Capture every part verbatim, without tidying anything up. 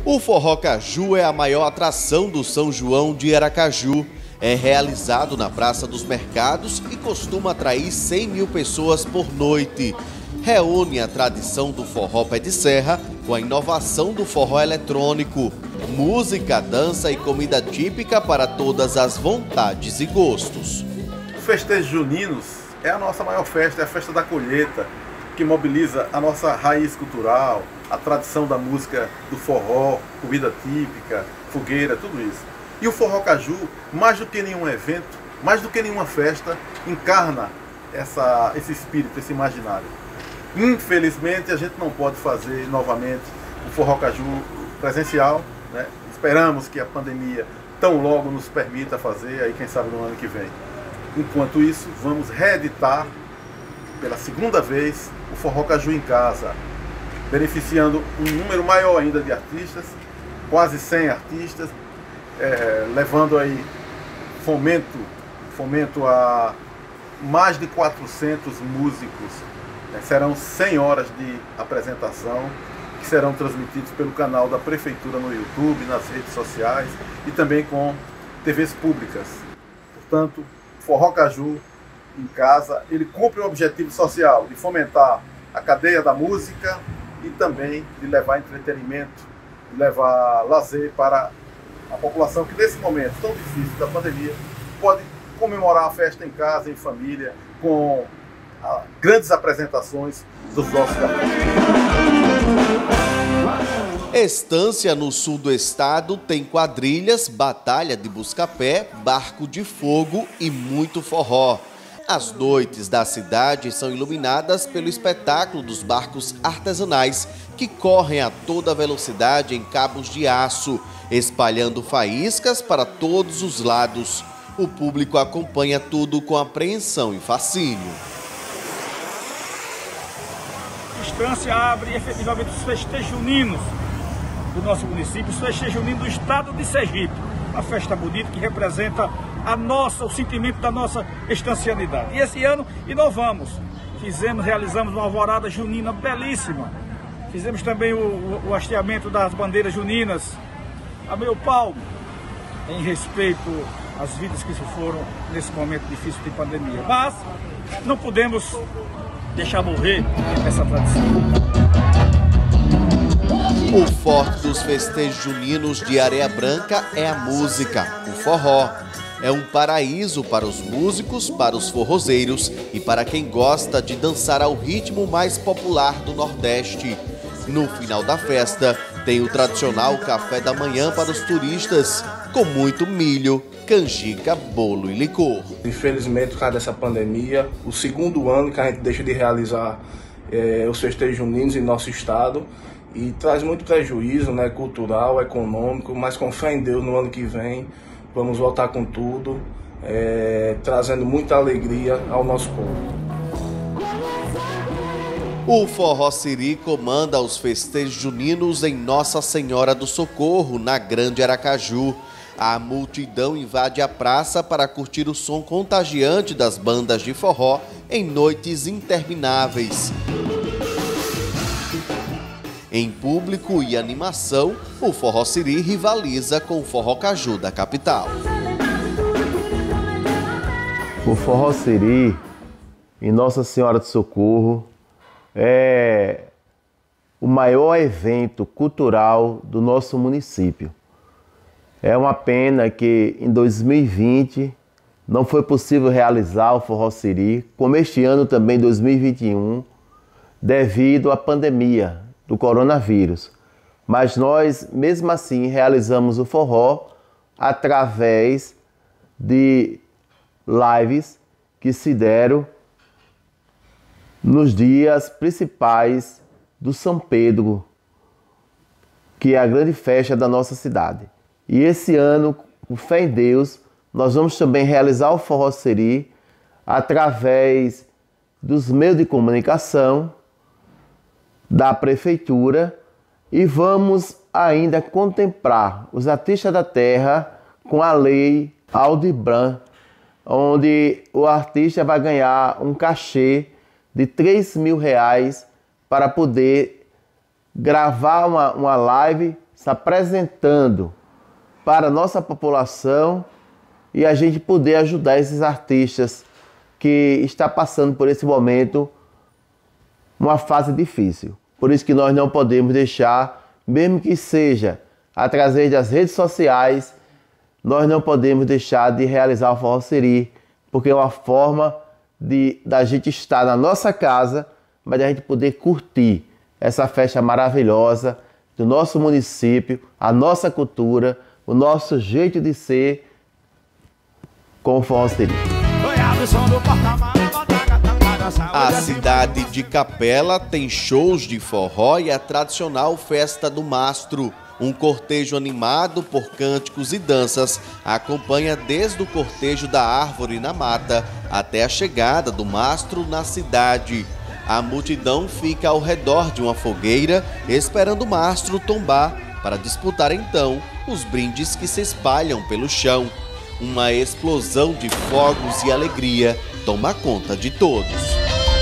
O Forró Caju é a maior atração do São João de Aracaju. É realizado na Praça dos Mercados e costuma atrair cem mil pessoas por noite. Reúne a tradição do forró pé de serra com a inovação do forró eletrônico. Música, dança e comida típica para todas as vontades e gostos. O festejo juninos é a nossa maior festa, é a festa da colheita, que mobiliza a nossa raiz cultural, a tradição da música do forró, comida típica, fogueira, tudo isso. E o Forró Caju, mais do que nenhum evento, mais do que nenhuma festa, encarna essa, esse espírito, esse imaginário. Infelizmente, a gente não pode fazer novamente o Forró Caju presencial, né? Esperamos que a pandemia tão logo nos permita fazer, aí quem sabe no ano que vem. Enquanto isso, vamos reeditar pela segunda vez o Forró Caju em casa, beneficiando um número maior ainda de artistas, quase cem artistas, é, levando aí fomento, fomento a mais de quatrocentos músicos. Né? Serão cem horas de apresentação que serão transmitidos pelo canal da Prefeitura no YouTube, nas redes sociais e também com T Vs públicas. Portanto, Forró Caju em casa, ele cumpre o objetivo social de fomentar a cadeia da música e também de levar entretenimento, de levar lazer para a população que nesse momento tão difícil da pandemia pode comemorar a festa em casa, em família, com ah, grandes apresentações dos nossos artistas. Estância no sul do estado tem quadrilhas, batalha de busca-pé, barco de fogo e muito forró. As noites da cidade são iluminadas pelo espetáculo dos barcos artesanais que correm a toda velocidade em cabos de aço, espalhando faíscas para todos os lados. O público acompanha tudo com apreensão e fascínio. A Estância abre efetivamente os festejos juninos do nosso município, os festejos juninos do estado de Sergipe. Uma festa bonita que representa a nossa, o sentimento da nossa estancianidade. E esse ano inovamos, fizemos, realizamos uma alvorada junina belíssima, fizemos também o, o, o hasteamento das bandeiras juninas a meio palmo, em respeito às vidas que se foram nesse momento difícil de pandemia. Mas não podemos deixar morrer essa tradição. O forte dos festejos juninos de Areia Branca é a música, o forró. É um paraíso para os músicos, para os forrozeiros e para quem gosta de dançar ao ritmo mais popular do Nordeste. No final da festa, tem o tradicional café da manhã para os turistas, com muito milho, canjica, bolo e licor. Infelizmente, por causa dessa pandemia, o segundo ano que a gente deixa de realizar é, os festejos juninos em nosso estado, e traz muito prejuízo, né, cultural, econômico, mas com fé em Deus, no ano que vem vamos voltar com tudo, é, trazendo muita alegria ao nosso povo. O Forró Siri comanda os festejos juninos em Nossa Senhora do Socorro, na Grande Aracaju. A multidão invade a praça para curtir o som contagiante das bandas de forró em noites intermináveis. Em público e animação, o Forró Siri rivaliza com o Forró Caju da capital. O Forró Siri, em Nossa Senhora do Socorro, é o maior evento cultural do nosso município. É uma pena que em dois mil e vinte não foi possível realizar o Forró Siri, como este ano também, dois mil e vinte e um, devido à pandemia do coronavírus. Mas nós, mesmo assim, realizamos o forró através de lives que se deram nos dias principais do São Pedro, que é a grande festa da nossa cidade. E esse ano, com fé em Deus, nós vamos também realizar o Forró Siri através dos meios de comunicação da Prefeitura e vamos ainda contemplar os artistas da terra com a lei Aldir Blanc, onde o artista vai ganhar um cachê de três mil reais para poder gravar uma, uma live se apresentando para a nossa população e a gente poder ajudar esses artistas que estão passando por esse momento uma fase difícil. Por isso que nós não podemos deixar, mesmo que seja através das redes sociais, nós não podemos deixar de realizar o Forró Siri, porque é uma forma de da gente estar na nossa casa, mas da gente poder curtir essa festa maravilhosa do nosso município, a nossa cultura, o nosso jeito de ser com o Forró Siri. A cidade de Capela tem shows de forró e a tradicional Festa do Mastro. Um cortejo animado por cânticos e danças acompanha desde o cortejo da árvore na mata até a chegada do mastro na cidade. A multidão fica ao redor de uma fogueira esperando o mastro tombar para disputar então os brindes que se espalham pelo chão. Uma explosão de fogos e alegria toma conta de todos.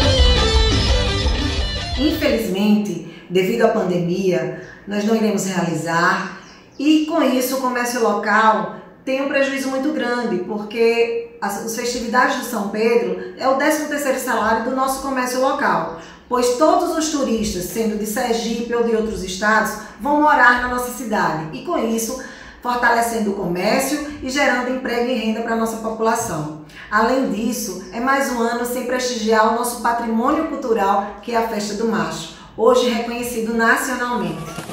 Infelizmente, devido à pandemia, nós não iremos realizar e com isso o comércio local tem um prejuízo muito grande, porque as, as festividades do São Pedro é o décimo terceiro salário do nosso comércio local, pois todos os turistas, sendo de Sergipe ou de outros estados, vão morar na nossa cidade e com isso fortalecendo o comércio e gerando emprego e renda para a nossa população. Além disso, é mais um ano sem prestigiar o nosso patrimônio cultural, que é a Festa do Macho, hoje reconhecido nacionalmente.